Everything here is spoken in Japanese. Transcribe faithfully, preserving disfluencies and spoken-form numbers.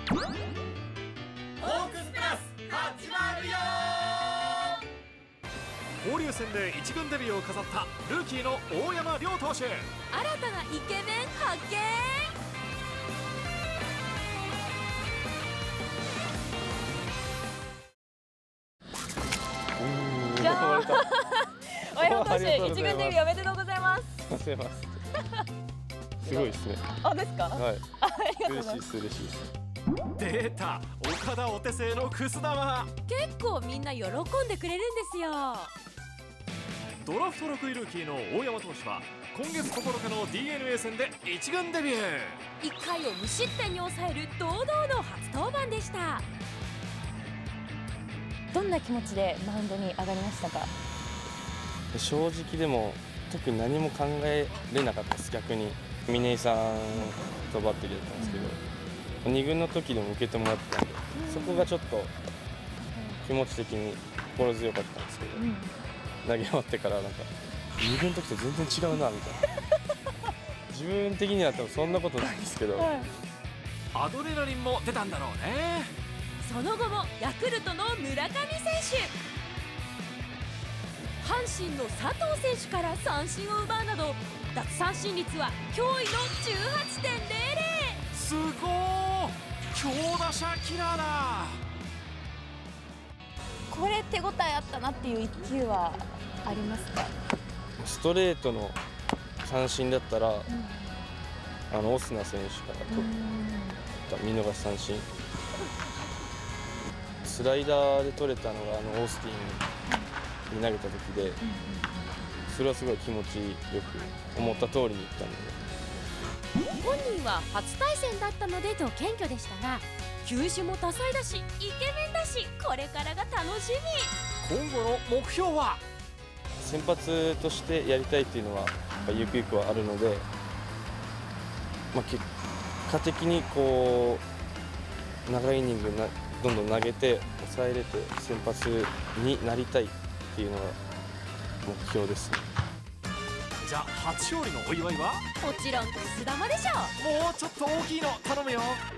ホークスプラス始まるよ。 交流戦で一軍デビューを飾ったルーキーの大山亮投手。 新たなイケメン発見。じゃあ大山投手、一軍デビューおめでとうございます。 ありがとうございます。すごいですね。 あ、ですか。 はい。 ありがとうご嬉しいでざいます。 す嬉しいです。 出た岡田お手製のくす玉。 結構みんな喜んでくれるんですよ。 ドラフトろくいルーキーの大山投手は今月ここのかの ディーエヌエー 戦で一軍デビュー。 いっかいを無失点に抑える堂々の初登板でした。どんな気持ちでマウンドに上がりましたか。 正直でも特に何も考えれなかったです。逆に峰井さんとバッテリーだったんですけど、に軍の時でも受けてもらってたんで、そこがちょっと気持ち的に心強かったんですけど、投げ終わってからなんかに軍の時と全然違うなみたいな。自分的には多分そんなことないんですけど、はい、 アドレナリンも出たんだろうね。 その後もヤクルトの村上選手、阪神の佐藤選手から三振を奪うなど奪三振率は驚異の じゅうはちてんゼロゼロ。 すごー、強打者キラーだ。 これ手応えあったなっていう一球はありますか。 ストレートの三振だったら、うん、あのオスナ選手から取った見逃し三振、スライダーで取れたのがあのオースティンに投げた時で、それはすごい気持ちよく思った通りにいったので。 本人は初対戦だったのでと謙虚でしたが、球種も多彩だしイケメンだし、これからが楽しみ。 今後の目標は。 先発としてやりたいっていうのはやっぱゆくゆくはあるので、まあ、結果的にこう長いイニングなどんどん投げて抑えれて先発になりたいっていうのが目標ですね。 じゃあ初勝利のお祝いはもちろんくす玉でしょう。 もうちょっと大きいの頼むよ。